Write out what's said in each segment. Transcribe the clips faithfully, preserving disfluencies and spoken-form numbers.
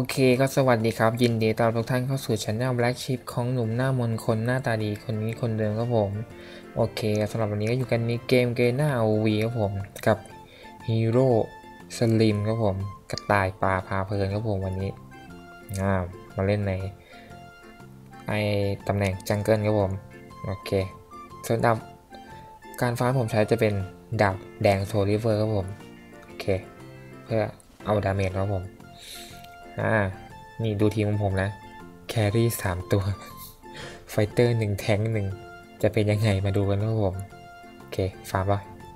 เคก็สวัสดีครับยินดีต้อนรับทุกท่านเข้าสู่ช anel Black Sheep ของหนุ่มหน้ามนคนหน้าตาดีคนนี้คนเดิมครับผมโอเคสำหรับวันนี้ก็อยู่กันในเกมเกมหน้า อาร์ โอ วี ครับผมกับฮีโร่สลิมครับผมกระต่ายป่าพาเพลินครับผมวันนี้อ่ามาเล่นในไอตำแหน่งจังเกิลครับผมโอเคส่วนดาบการฟ้าผมใช้จะเป็นดาบแดงโซลิเวอร์ครับผมโอเคเพื่อเอาดาเมจครับผมอ่านี่ดูทีมของผมนะแครี่สามตัวไฟเตอร์หนึ่งแทงหนึ่งจะเป็นยังไงมาดูกันครับผมโอเคฟาร์มป่ะ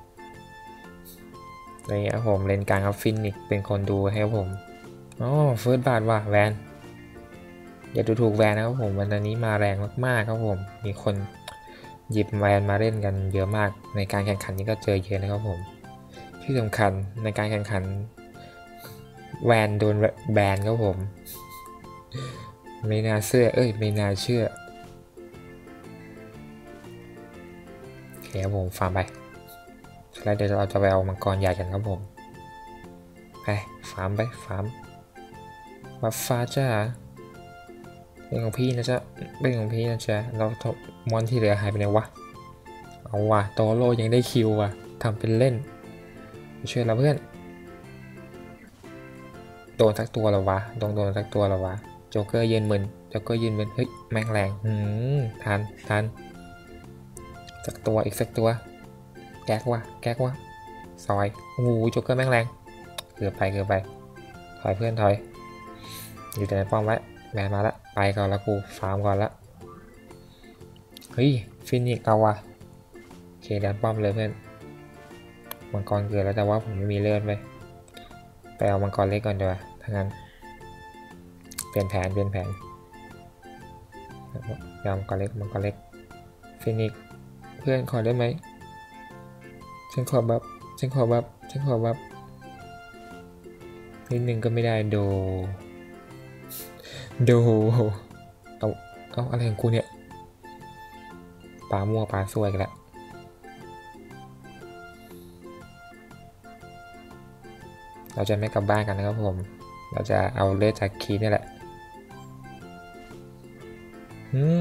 อะไรเงี้ยผมเล่นกลางครับฟินิกเป็นคนดูให้ครับผมอ๋อเฟิร์สบาทว่ะแวนอย่าดูถูกแวนนะครับผมวันนี้มาแรงมากๆครับผมมีคนหยิบแวนมาเล่นกันเยอะมากในการแข่งขันนี้ก็เจอเยอะนะครับผมที่สำคัญในการแข่งขันแวนโดนแบนครับผมไม่น่าเชื่อเอ้ยไม่น่าเชื่อโอเคครับผมฟาร์มไปแล้วเดี๋ยวเราจะไปเอามังกรใหญ่กันครับผมไปฟาร์มไปฟาร์มบัฟฟ้าจ้าเป็นของพี่นะจ๊ะเป็นของพี่นะจ๊ะเรามอนที่เหลือหายไปไหนวะเอาว่ะโตโร่ยังได้คิวว่ะทำเป็นเล่นช่วยเราเพื่อนโดนสักตัวหรอวะโดนโดนสักตัวหรอวะโจ๊กเกอร์ยืนมึนโจ๊กเกอร์ยืนมึนเฮ้ยแม่งแรงหืมทันทันสักตัวอีกสักตัวแก๊กวะแก๊กวะซอยโอ้โหโจ๊กเกอร์แม่งแรงเกือบไปเกือบไปถอยเพื่อนถอยอยู่แต่ในป้อมไว้แมนมาละไปก่อนละกูฟาร์มก่อนละเฮ้ยฟินิกเอาวะโอเคดันป้อมเลยเพื่อนมังกรเกิดแล้วแต่ว่าผมไม่มีเลือดไปไปเอามังกรเล็กก่อนดีกว่าถ้างั้นเปลี่ยนแผนเปลี่ยนแผนยอมมังกรเล็กมังกรเล็กฟินิกเพื่อนขอได้ไหมฉันขอแบบฉันขอแบบฉันขอแบบนิดนึงก็ไม่ได้โดโดเอาเอาอะไรของกูเนี่ยปลามั่วปลาสวยกันละเราจะไม่กลับบ้านกันนะครับผมเราจะเอาเลือดจากคีนี่แหละอืม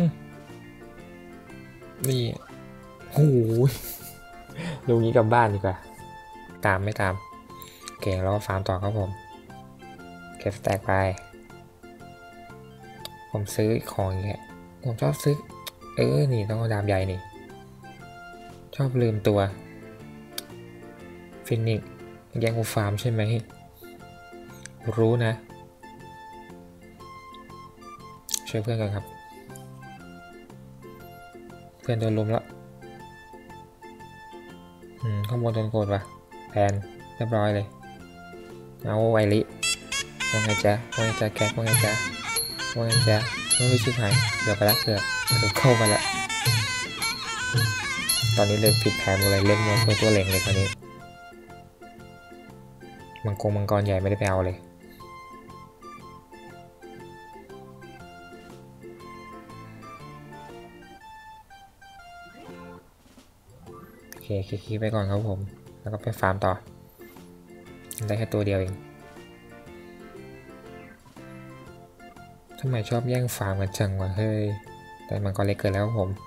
นี่โอ้ยดูงี้กลับบ้านดีกว่าตามไม่ตามเก่งแล้วก็ฟาร์มต่อครับผมเก็บสแต็กไปผมซื้อของอย่างเงี้ยผมชอบซื้อเออนี่ต้องเอาดาบใหญ่นี่ชอบลืมตัวฟินิกแย่งกูฟาร์มใช่ไหมรู้นะช่วยเพื่อนกันครับเพื่อนโดนลุมแล้วอืมข้างบนโดนโกดว่ะแพนเรียบร้อยเลยเอาไวลิว่าไงจ๊ะว่าไงจ๊ะแก๊กว่าไงจ๊ะว่าไงจ๊ะไม่ชิบหายเกือบไปแล้วเกือบเกือบเข้ามาแล้วตอนนี้เลยผิดแผนหมดเลยเล่นมัวตัวตัวเล็งเลยคราวนี้มังกรมังกรใหญ่ไม่ได้ไปเอาเลยโอเคคลิกไปก่อนครับผมแล้วก็ไปฟาร์มต่อได้แค่ตัวเดียวเองทำไมชอบแย่งฟาร์มกันจังวะเฮ้ยแต่มังกรเล็กเกิดแล้วครับผม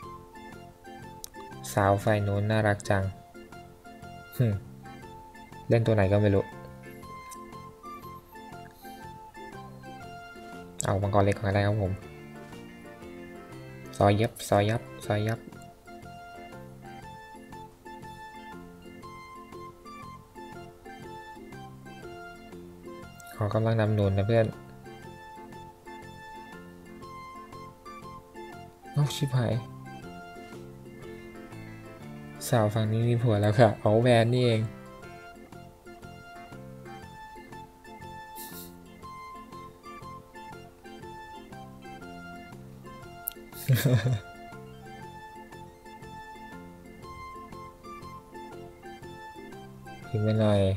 สาวไฟนู้นน่ารักจังเล่นตัวไหนก็ไม่รู้เอามังกรเล็กก่อนได้ครับผมซอยยับซอยยับซอยยับขอกำลังนำหนุนนะเพื่อนเอาชิบหายสาวฝั่งนี้มีผัวแล้วค่ะเอาแวนนี่เองพิมพ์ไปหน่อย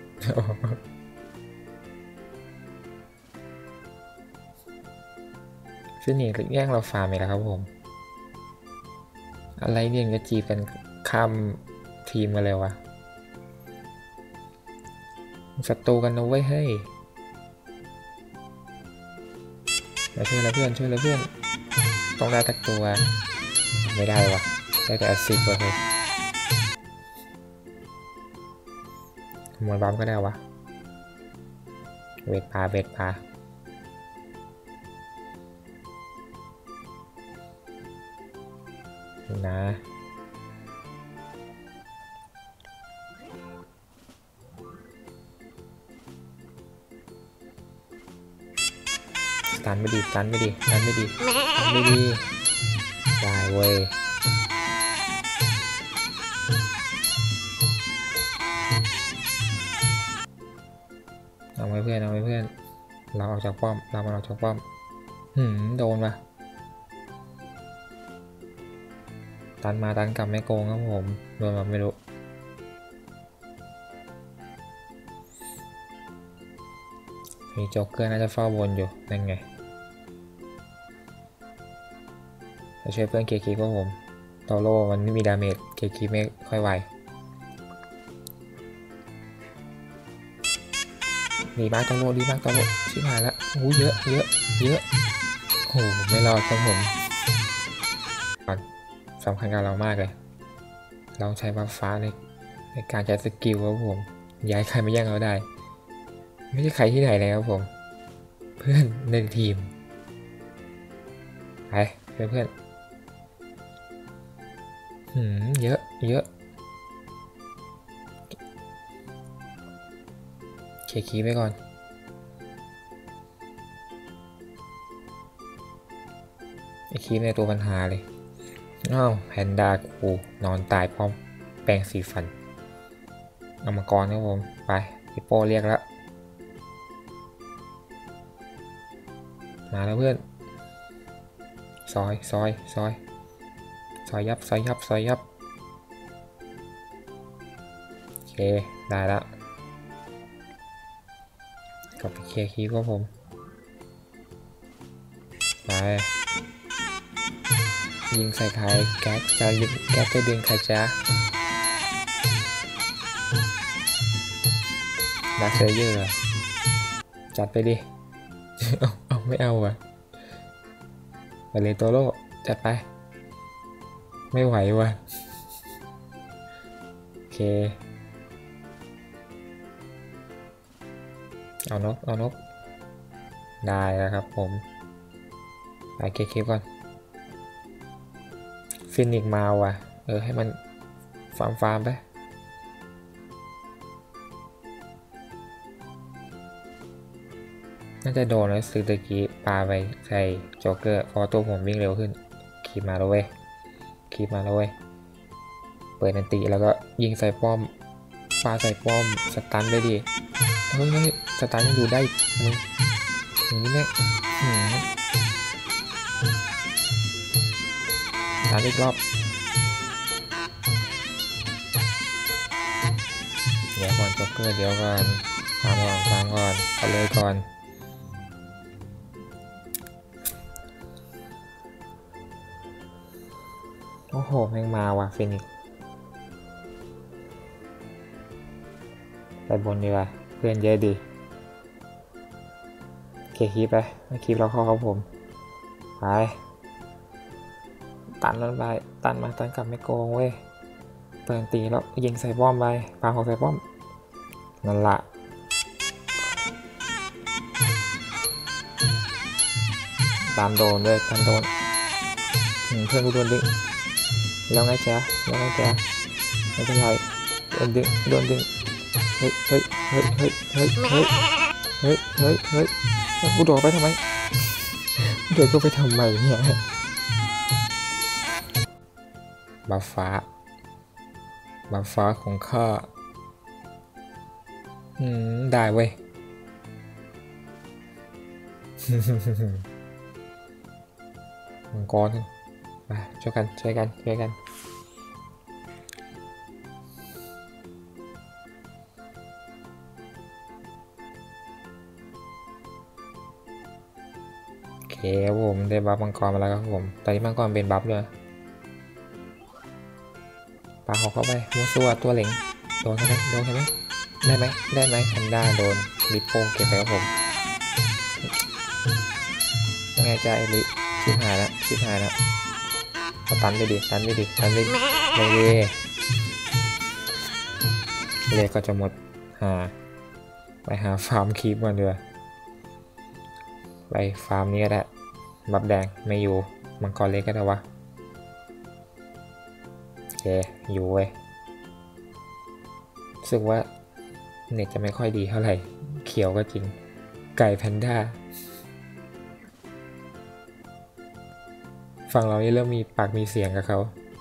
ฟินิกแย่งเราฟาร์มไปแล้วครับผมอะไรเนี่ยจะจีบกันข้ามทีมกันเลยวะศัตรูกันนะเว้ยเฮ้ยมาช่วยแล้วเพื่อนช่วยแล้วเพื่อนต้องได้ตักตัวไม่ได้วะได้แต่แอซิดวะเฮ้ยขโมยบัฟก็ได้วะเวทปลาเวทปลานะตันไม่ดีตันไม่ดีตันไม่ดีตันไม่ดีได้เว้ยเอาไว้เพื่อนเอาไว้เพื่อนเราออกจากป้อมเรามาออกจากป้อมหืมโดนปะตันมาตันกลับไม่โกงครับผมโดนแบบไม่รู้มีโจ๊กเกอร์น่าจะเฝ้าบนอยู่นั่นไงจะช่วยเพื่อนเกียร์คีพวกผมโตโร่มันไม่มีดาเมจเกียร์คีไม่ค่อยไวดีมากโตโร่ดีมากโตโร่ชิบหายแล้วโอ้เยอะเยอะเยอะโอ้ไม่รอดครับผมสำคัญกับเรามากเลยเราใช้บัฟฟ้าในในการใช้สกิลครับผมย้ายใครมาแย่งเราได้ไม่ใช่ใครที่ไหนเลยครับผมเพื่อนในทีมไปเพื่อนเพื่อนหืมเยอะเยอะเคลียร์คีย์ไปก่อนไอคีย์ในตัวปัญหาเลยอ้าวแพนด้ากูนอนตายพร้อมแปรงสีฟันเอามากรครับผมไปฮิปโปเรียกแล้วมาแล้วเพื่อนซอยซอยซอยซอยยับซอยยับซอยยับโอเคได้แล้วกลับไปเคลียร์คีย์ก็ผมไปยิงใส่ใครแก๊สจะยิงแก๊สจะดึงใครจ้าดักเซเยอร์จัดไปดิเอาเอาไม่เอาอ่ะไปเลยโตโร่จัดไปไม่ไหวว่ะโอเคเอานกเอานกได้แล้วครับผมไปเก็บคลิปก่อนฟินิกมาว่ะเออให้มันฟาร์มฟาร์มไปน่าจะโดนแล้วซื้อตะกี้ปาไปใส่โจ๊กเกอร์พอตัวผมวิ่งเร็วขึ้นขี่มาแล้วเว้ยขี่มาแล้วเว้ยเปิดนันติแล้วก็ยิงใส่ป้อมปาใส่ป้อมสตันได้ดิเฮ้ยสตันยังอยู่ได้มึงอย่างนี้แม่หืมสตันอีกรอบเดี๋ยวก่อนโจ๊กเกอร์เดี๋ยวก่อนตามก่อนตามก่อนไปเลยก่อนโอ้โหแม่งมาว่ะฟินิกไปบนดีกว่าเพื่อนเยอะดีเคลียร์คลิปไปคลิปเราเข้าครับผมไปตันแล้วไปตันมาตันกลับไม่โกงเว้ยเปิดตีแล้วยิงใส่ป้อมไปปาของใส่ป้อมนั่นละตามโดนเลยตามโดนเพื่อนกูโดนดึงแล้วไงจ๊ะแล้วไงจ๊ะไม่เป็นไรโดนดึงโดนดึงเฮ้ยเฮ้ยเฮ้ยเฮ้ยเฮ้ยเฮ้ยเฮ้ยเฮ้ยเฮ้ยกูโดดไปทำไมโดดก็ไปทำไมเนี่ยบัฟฟ้าบัฟฟ้าของข้าอืมได้เว้ยมังกรไปช่วยกันช่วยกันช่วยกันโอเคครับผมได้บัฟมังกรมาแล้วครับผมตอนนี้มังกรเป็นบัฟเลยปาเขาเข้าไปมัวซัวตัวเหล็งโดนใช่ไหมโดนใช่ไหมได้ไหมได้ไหมแพนด้าโดนลิปโป้เก็บไปครับผมไงใจลิชิบหายแล้วชิบหายแล้วตันไปดิตันไปดิตันไปไม่ดีเลยก็จะหมดหาไปหาฟาร์มคีปก่อนเดือไปฟาร์มนี้ก็ได้บับแดงไม่อยู่มังกรเล็กก็ได้วะโอเคอยู่เว้ยรู้สึกว่าเน็ตจะไม่ค่อยดีเท่าไหร่เขียวก็จริงไก่แพนด้าฟังเรานี่เริ่มมีปากมีเสียงกับเขา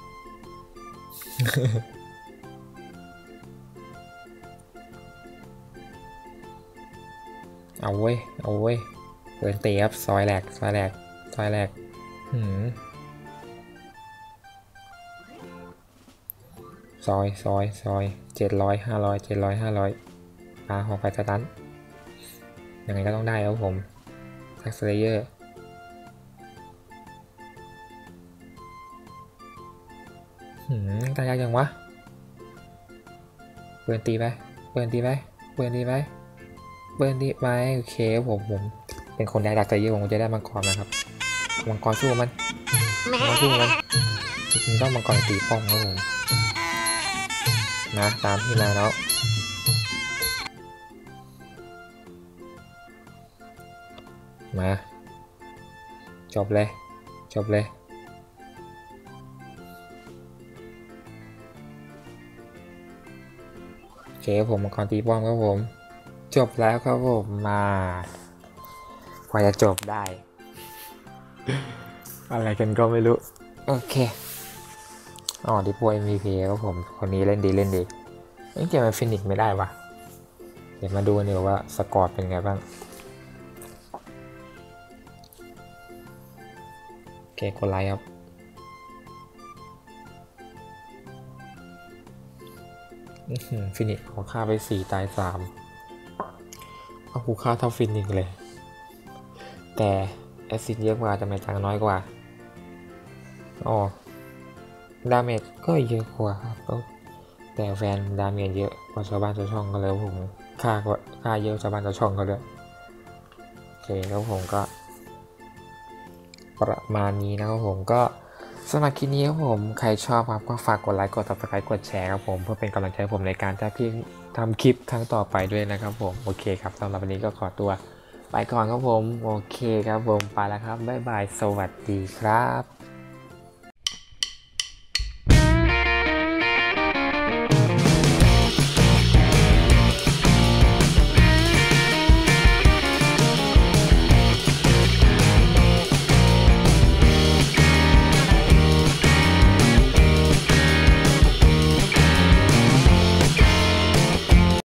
เอาเว้ยเอาเว้ยเปิดเตะครับซอยแหลกซอยแหลกซอยแหลกหืมซอยซอยซอยเจ็ดร้อยห้าร้อยเจ็ดร้อยห้าร้อยปลาหอกไปสตันยังไงก็ต้องได้ครับผมแท็กสเลเยอร์หืมตายยากยังวะเปิดตีไปเปิดตีไปเปิดตีไปเปิดตีไปโอเคผมผมเป็นคนได้ดักใจเยอะผมจะได้มังกรนะครับมังกรสู้มันมังกรสู้มันมันต้องมังกรตีป้องครับผมนะตามที่มาแล้วมาจบเลยจบเลยโอเคผมมังกรตีป้อมครับผมจบแล้วครับผมมากว่าจะจบได้ อะไรกันก็ไม่รู้โอเคอ๋อดิโป เอ็ม วี พี ครับผมคนนี้เล่นดีเล่นดีไม่เกี่ยวกับฟินิกไม่ได้วะเดี๋ยวมาดูกันดีว่าสกอร์เป็นไงบ้างโอเคกดไลค์ครับฟินิกขอค่าไปสี่ตายสามเอาคูค่าเท่าฟินิกเลยแต่แอซิดเยอะกว่าแต่ไม่ตังน้อยกว่าอ๋อดาเมจก็เยอะกว่าครับแต่แฟนดาเมจเยอะกว่าชาวบ้านชาวช่องก็เลยผมค่าก็ค่าเยอะชาวบ้านชาวช่องเขาด้วยโอเคแล้วผมก็ประมาณนี้นะครับผมก็สำหรับคลิปนี้ครับผมใครชอบครับก็ฝากกดไลค์กด ซับสไครบ์ กดแชร์ครับผมเพื่อเป็นกำลังใจผมในการทำคลิปครั้งต่อไปด้วยนะครับผมโอเคครับสำหรับวันนี้ก็ขอตัวไปก่อนครับผมโอเคครับผมไปแล้วครับบ๊ายบายสวัสดีครับ